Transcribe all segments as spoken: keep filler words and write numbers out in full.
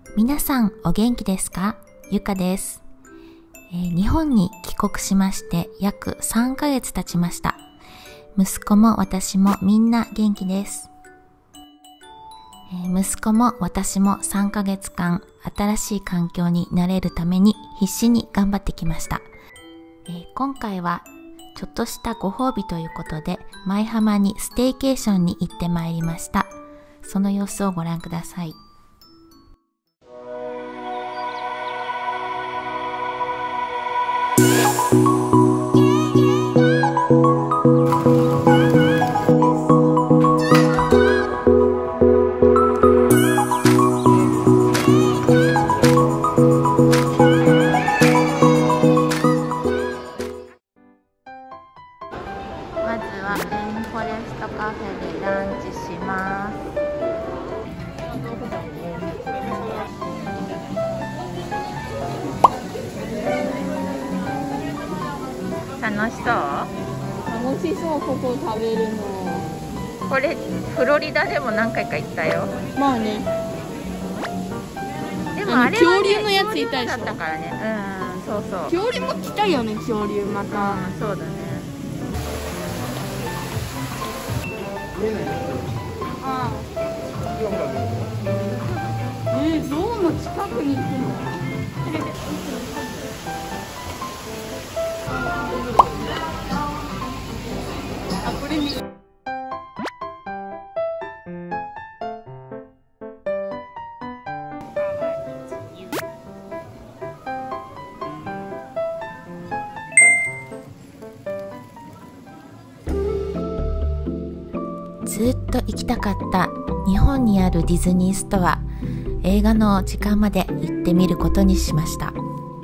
皆さんお元気ですか？ゆかです、えー、日本に帰国しまして約さんかげつ経ちました。息子も私もみんな元気です。えー、息子も私もさんかげつかん新しい環境に慣れるために必死に頑張ってきました。えー、今回はちょっとしたご褒美ということで舞浜にステーケーションに行ってまいりました。その様子をご覧ください。まずはレインフォレストカフェでランチします。楽しそう？ 楽しそう、ここ食べるの。 これフロリダでも何回か行ったよ。 まあね。 でもあれは、ね、 恐竜のやついたでしょ。 だったからね。うん、そうそう。 恐竜も来たよね、恐竜また。 うん、そうだね。 ああ。えー、ゾウの近くに行くの？あ、これ見。 ずっと行きたかった日本にあるディズニーストア、映画の時間まで行ってみることにしました。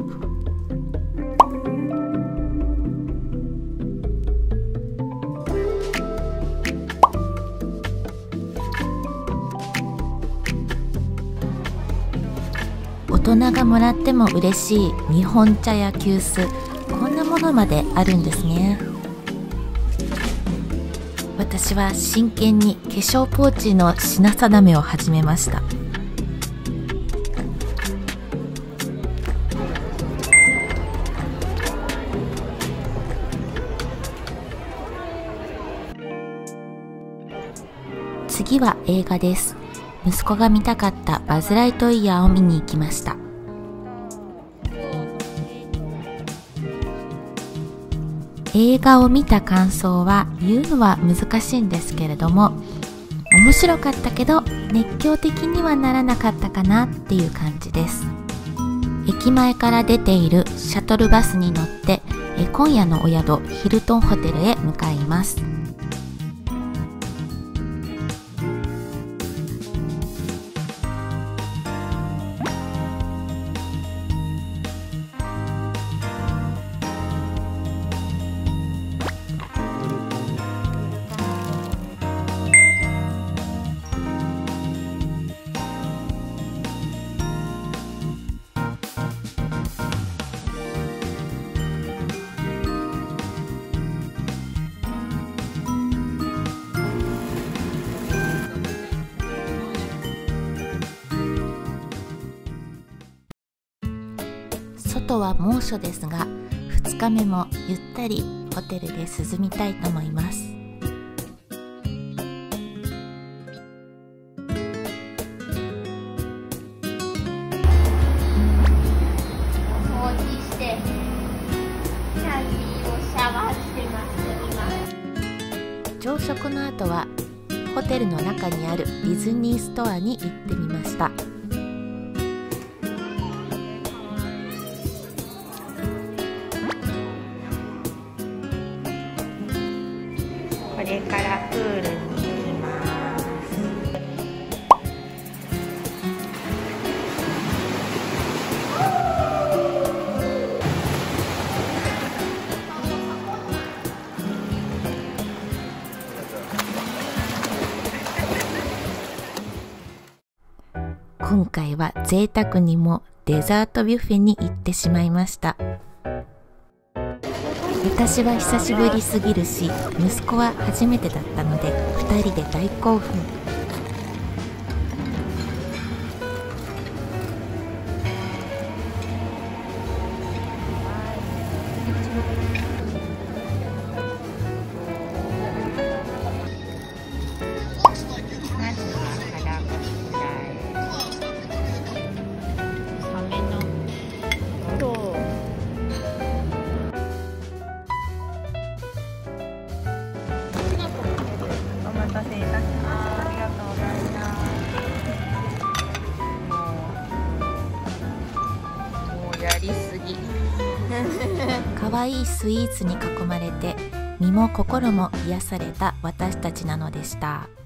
大人がもらっても嬉しい日本茶や急須、こんなものまであるんですね。私は真剣に化粧ポーチの品定めを始めました。次は映画です。息子が見たかったバズ・ライトイヤーを見に行きました。映画を見た感想は言うのは難しいんですけれども、面白かったけど熱狂的にはならなかったかなっていう感じです。駅前から出ているシャトルバスに乗ってえ今夜のお宿ヒルトンホテルへ向かいます。外は猛暑ですが、ふつかめもゆったりホテルで涼みたいと思います。 掃除して、キャンディーをシャワーしてます、 今。朝食の後はホテルの中にあるディズニーストアに行ってみました。これからプールに行きます。今回は贅沢にもデザートビュッフェに行ってしまいました。私は久しぶりすぎるし、息子は初めてだったのでふたりで大興奮。 可愛いスイーツに囲まれて身も心も癒された私たちなのでした。